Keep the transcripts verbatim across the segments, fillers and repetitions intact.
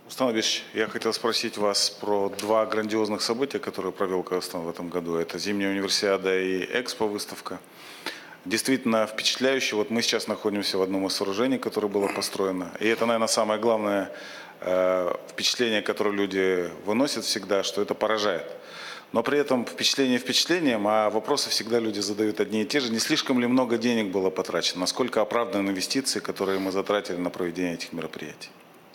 Рустам Ильич, я хотел спросить вас про два грандиозных события, которые провел Казахстан в этом году. Это зимняя универсиада и экспо-выставка. Действительно впечатляюще. Вот мы сейчас находимся в одном из сооружений, которое было построено. И это, наверное, самое главное э, впечатление, которое люди выносят всегда, что это поражает. Но при этом впечатление впечатлением, а вопросы всегда люди задают одни и те же. Не слишком ли много денег было потрачено? Насколько оправданы инвестиции, которые мы затратили на проведение этих мероприятий?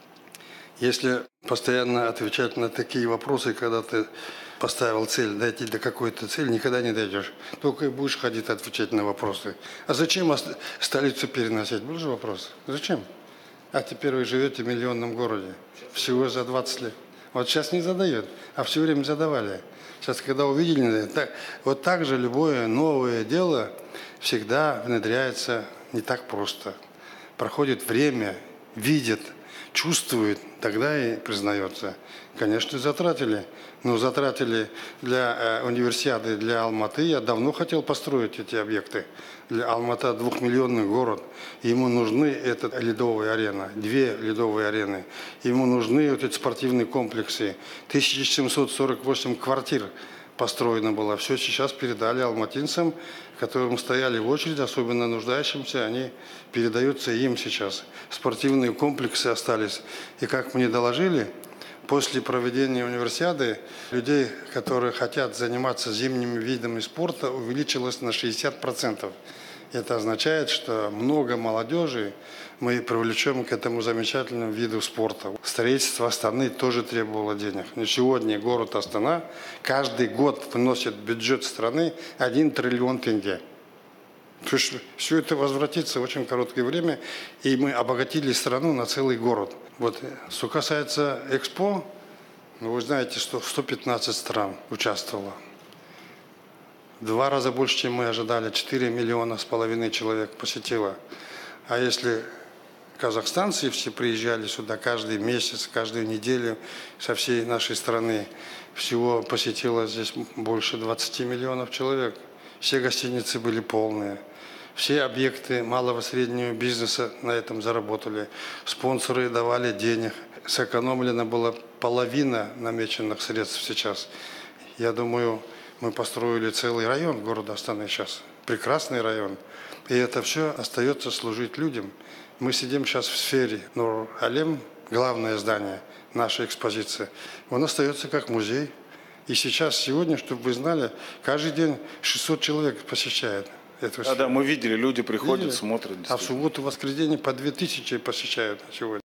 Если постоянно отвечать на такие вопросы, когда ты поставил цель дойти до какой-то цели, никогда не дойдешь. Только и будешь ходить отвечать на вопросы. А зачем столицу переносить? Был же вопрос. Зачем? А теперь вы живете в миллионном городе. Всего за двадцать лет. Вот сейчас не задают, а все время задавали. Сейчас, когда увидели, так, вот так же любое новое дело всегда внедряется не так просто. Проходит время, видят, чувствует, тогда и признается. Конечно, затратили. Но затратили для э, универсиады, для Алматы. Я давно хотел построить эти объекты. Для Алматы двухмиллионный город. Ему нужны эта ледовая арена, две ледовые арены. Ему нужны вот эти спортивные комплексы. тысяча семьсот сорок восемь квартир построено было. Все сейчас передали алматинцам, которым стояли в очереди, особенно нуждающимся, они передаются им сейчас. Спортивные комплексы остались. И как мне доложили, после проведения универсиады людей, которые хотят заниматься зимними видами спорта, увеличилось на шестьдесят процентов. Это означает, что много молодежи мы привлечем к этому замечательному виду спорта. Строительство Астаны тоже требовало денег. Но сегодня город Астана каждый год вносит в бюджет страны один триллион тенге. То есть все это возвратится в очень короткое время, и мы обогатили страну на целый город. Вот, что касается Экспо, ну, вы знаете, что сто пятнадцать стран участвовало. В два раза больше, чем мы ожидали, четыре миллиона с половиной человек посетило. А если казахстанцы все приезжали сюда каждый месяц, каждую неделю со всей нашей страны, всего посетило здесь больше двадцати миллионов человек. Все гостиницы были полные. Все объекты малого и среднего бизнеса на этом заработали. Спонсоры давали денег. Сэкономлена была половина намеченных средств сейчас. Я думаю, мы построили целый район города Астаны сейчас. Прекрасный район. И это все остается служить людям. Мы сидим сейчас в сфере Нур-Алем, главное здание нашей экспозиции. Он остается как музей. И сейчас, сегодня, чтобы вы знали, каждый день шестьсот человек посещает эту сферу. Да, да, мы видели, люди приходят, Видели? смотрят. А в субботу, воскресенье по две тысячи посещают сегодня.